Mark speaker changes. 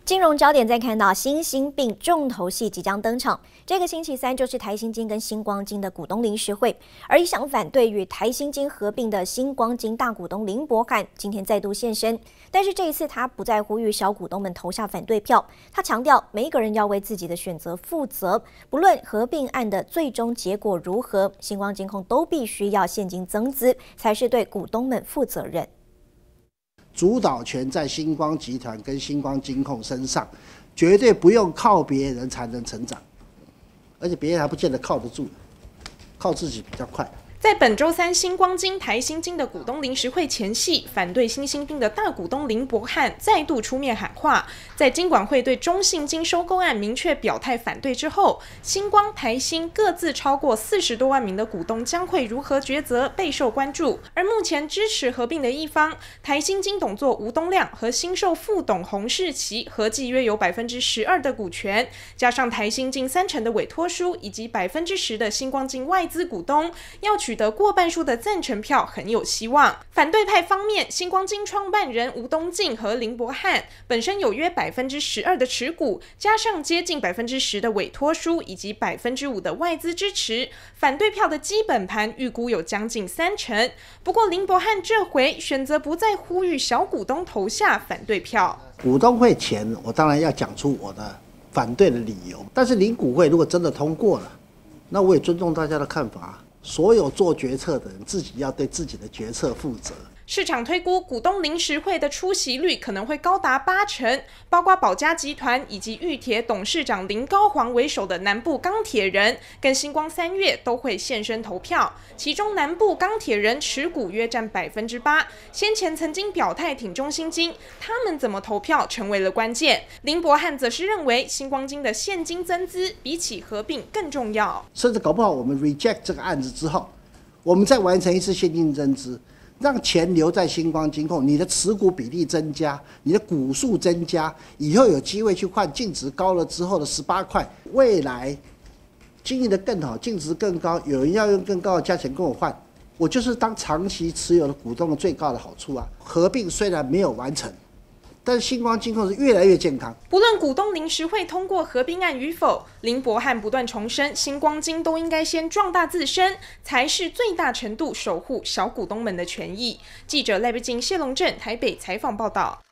Speaker 1: 金融焦点再看到新兴并重头戏即将登场，这个星期三就是台新金跟星光金的股东临时会，而一向反对与台新金合并的星光金大股东林柏翰今天再度现身，但是这一次他不再呼吁小股东们投下反对票，他强调每一个人要为自己的选择负责，不论合并案的最终结果如何，星光金控都必须要现金增资，才是对股东们负责任。
Speaker 2: 主导权在星光集团跟星光金控身上，绝对不用靠别人才能成长，而且别人还不见得靠得住，靠自己比较快。
Speaker 3: 在本周三，星光金、台新金的股东临时会前夕，反对新兴并的大股东林柏翰再度出面喊话。在金管会对中信金收购案明确表态反对之后，星光、台新各自超过40多万名的股东将会如何抉择，备受关注。而目前支持合并的一方，台新金董座吴东亮和新受副董洪世奇合计约有12%的股权，加上台新金30%的委托书以及10%的星光金外资股东，要取得过半数的赞成票很有希望。反对派方面，星光金创办人吴东进和林柏翰本身有约12%的持股，加上接近10%的委托书以及5%的外资支持，反对票的基本盘预估有将近30%。不过林柏翰这回选择不再呼吁小股东投下反对票。
Speaker 2: 股东会前，我当然要讲出我的反对的理由，但是领股会如果真的通过了，那我也尊重大家的看法。所有做决策的人自己要对自己的决策负责。
Speaker 3: 市场推估股东临时会的出席率可能会高达80%，包括宝佳集团以及裕铁董事长林高煌为首的南部钢铁人跟星光3月都会现身投票，其中南部钢铁人持股约占8%，先前曾经表态挺中信金，他们怎么投票成为了关键。林柏翰则是认为星光金的现金增资比起合并更重要，
Speaker 2: 甚至搞不好我们 reject 这个案子之后，我们再完成一次现金增资。让钱留在星光金控，你的持股比例增加，你的股数增加，以后有机会去换净值高了之后的18块，未来经营得更好，净值更高，有人要用更高的价钱跟我换，我就是当长期持有的股东的最高的好处啊。合并虽然没有完成，但是星光金控是越来越健康。
Speaker 3: 不论股东临时会通过合并案与否，林柏翰不断重申，星光金都应该先壮大自身，才是最大程度守护小股东们的权益。记者赖北京、谢龙镇台北采访报道。